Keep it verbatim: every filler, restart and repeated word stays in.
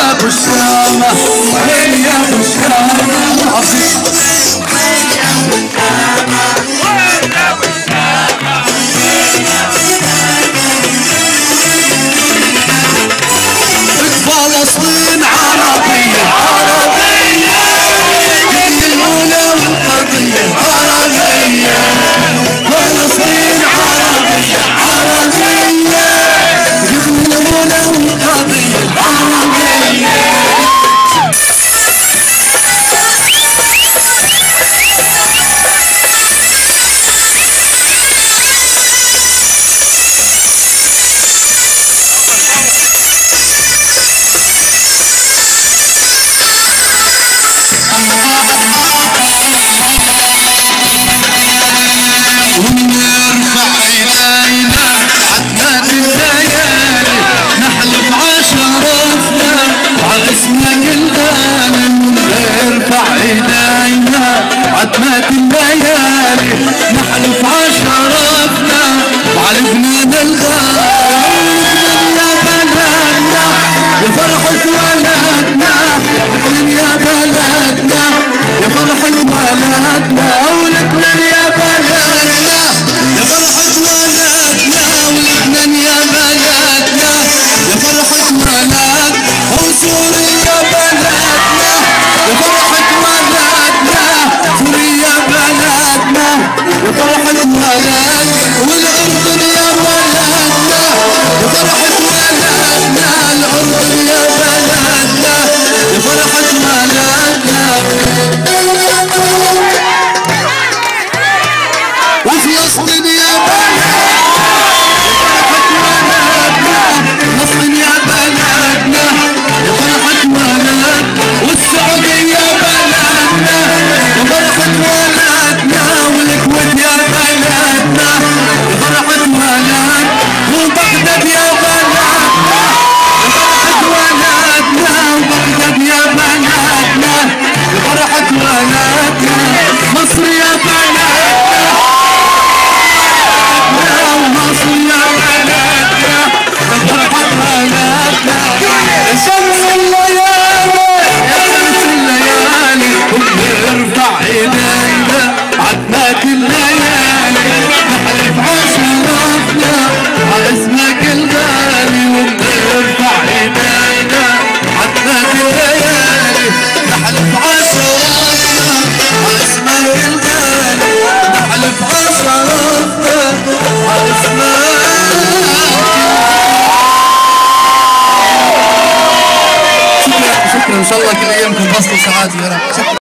ابو الشامة وين يا ابو الشامة فلسطين عربية عربية يقتلونا والقضية عربية فلسطين عربية عربية يقتلونا والقضية عربية ونرفع ايدينا عتمة الليالي نحلف عشرفنا على اسمك الغالي ونرفع ايدينا عتمة الليالي نحلف عشرفنا على ابننا الغالي يا بلدنا يا فرحة ولدنا يا بلدنا يا فرحة ولدنا ولدنا يا بلدنا يا فرحة ولدنا ولدنا يا بلدنا يا فرحة ولد وسوريا بلدنا يا فرحة ولدنا سوريا بلدنا يا فرحة ولد والأردن يا بلدنا يا فرحة ولدنا الأردن يا بلدنا يا فرحة ولدنا وفلسطين يا بلدنا فلسطين يا بلدنا يا فرحة ولد والسعودية يا بلدنا يا فرحة ولدنا والكويت يا بلدنا يا فرحة ولد وبغداد يا بلدنا يا فرحة ولدنا وبغداد يا بلدنا يا فرحة ولدنا مصر يا بلدنا مصر يا بلدنا يا فرحة ولدنا يا شمس الليالي يا شمس الليالي ونرفع ايدينا عتمة الليالي نحلف عشرفنا على اسمك الغالي ونرفع ايدينا عتمة الليالي نحلف عشرفنا على اسمك الغالي نحلف عشرفنا على اسمك شكرا شكرا ان شاء الله كل ايامكم بسطة وسعادة يا رب.